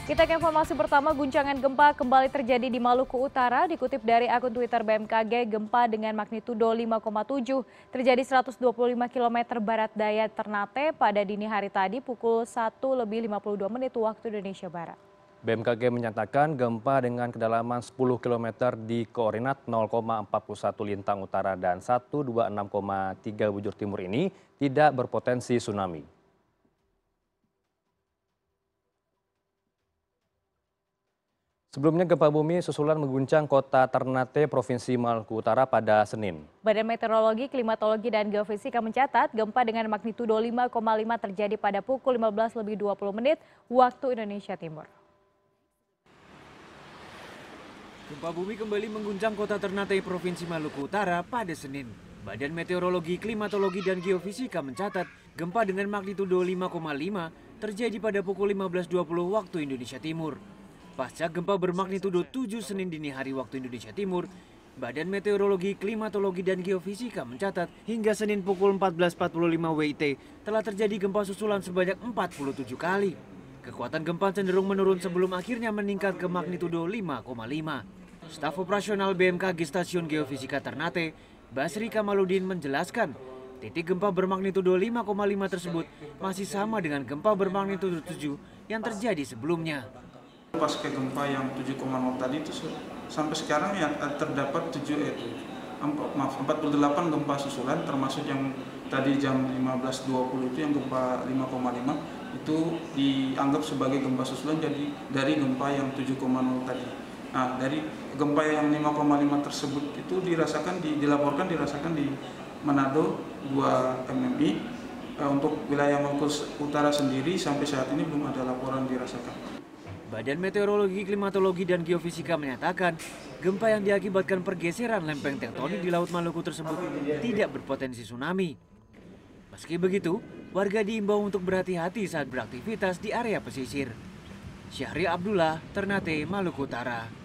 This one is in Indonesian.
Kita ke informasi pertama, guncangan gempa kembali terjadi di Maluku Utara. Dikutip dari akun Twitter BMKG, gempa dengan magnitudo 5,7 terjadi 125 km barat daya Ternate pada dini hari tadi pukul 1:52 waktu Indonesia Barat. BMKG menyatakan gempa dengan kedalaman 10 km di koordinat 0,41 lintang utara dan 126,3 bujur timur ini tidak berpotensi tsunami. Sebelumnya gempa bumi susulan mengguncang kota Ternate, Provinsi Maluku Utara pada Senin. Badan Meteorologi, Klimatologi, dan Geofisika mencatat gempa dengan magnitudo 5,5 terjadi pada pukul 15:20 waktu Indonesia Timur. Gempa bumi kembali mengguncang kota Ternate, Provinsi Maluku Utara pada Senin. Badan Meteorologi, Klimatologi, dan Geofisika mencatat gempa dengan magnitudo 5,5 terjadi pada pukul 15:20 waktu Indonesia Timur. Pasca gempa bermagnitudo 7 Senin dini hari waktu Indonesia Timur, Badan Meteorologi, Klimatologi, dan Geofisika mencatat hingga Senin pukul 14:45 WIT telah terjadi gempa susulan sebanyak 47 kali. Kekuatan gempa cenderung menurun sebelum akhirnya meningkat ke magnitudo 5,5. Staf operasional BMKG Stasiun Geofisika Ternate, Basri Kamaludin menjelaskan, titik gempa bermagnitudo 5,5 tersebut masih sama dengan gempa bermagnitudo 7 yang terjadi sebelumnya. Pasca gempa yang 7,0 tadi itu sampai sekarang ya terdapat 48 gempa susulan, termasuk yang tadi jam 15:20 itu yang gempa 5,5 itu dianggap sebagai gempa susulan jadi dari gempa yang 7,0 tadi. Nah, dari gempa yang 5,5 tersebut itu dilaporkan dirasakan di Manado 2 MMI. Untuk wilayah Maluku Utara sendiri sampai saat ini belum ada laporan dirasakan. Badan Meteorologi, Klimatologi, dan Geofisika menyatakan gempa yang diakibatkan pergeseran lempeng tektonik di Laut Maluku tersebut tidak berpotensi tsunami. Meski begitu, warga diimbau untuk berhati-hati saat beraktivitas di area pesisir. Syahri Abdullah, Ternate, Maluku Utara.